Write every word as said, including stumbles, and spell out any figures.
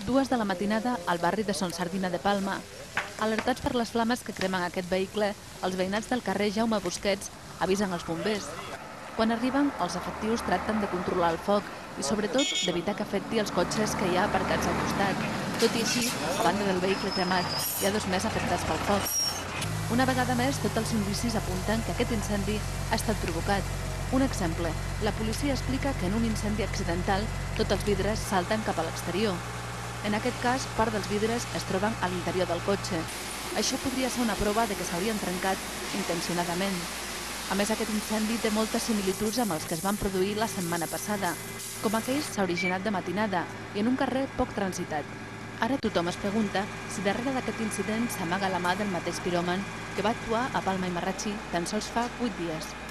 Dues de la matinada al barri de Son Sardina de Palma. Alertats per les flames que cremen aquest vehicle, els veïnats del carrer Jaume Busquets avisen els bombers. Quan arriben, els efectius tracten de controlar el foc i, sobretot, d'evitar que afecti els cotxes que hi ha aparcats al costat. Tot i així, a banda del vehicle cremat, hi ha dos més afectats pel foc. Una vegada més, tots els indicis apunten que aquest incendi ha estat provocat. Un exemple, la policia explica que en un incendi accidental tots els vidres salten cap a l'exterior. En aquest cas, part dels vidres es troben a l'interior del cotxe. Això podria ser una prova de que s'haurien trencat intencionadament. A més, aquest incendi té moltes similituds amb els que es van produir la setmana passada. Com aquell s'ha originat de matinada i en un carrer poc transitat. Ara tothom es pregunta si darrere d'aquest incident s'amaga la mà del mateix piròman que va actuar a Palma i Marratxí tan sols fa vuit dies.